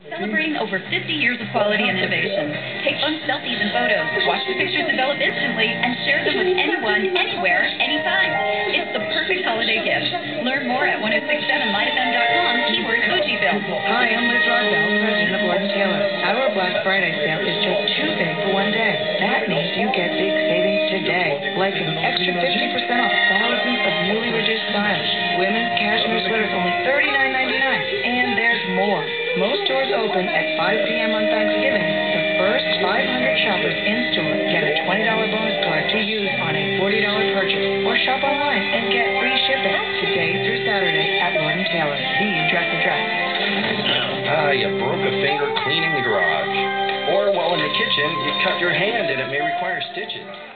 Celebrating over 50 years of quality and innovation. Take fun selfies and photos. Watch the pictures develop instantly and share them with anyone, anywhere, anytime. It's the perfect holiday gift. Learn more at 1067lightfm.com, keyword Fujifilm. Hi, I'm Liz Rodbell, president of Lord & Taylor. Our Black Friday sale is just too big for one day. That means you get big savings today, like an extra 50% off thousands of newly reduced styles. Women's cashmere sweaters only $39.99, and there's more. Most stores open at 5 p.m. on Thanksgiving. The first 500 shoppers in-store get a $20 bonus card to use on a $40 purchase. Or shop online and get free shipping today through Saturday at Lord & Taylor, the dress address. You broke a finger cleaning the garage. Or while in the kitchen, you cut your hand and it may require stitches.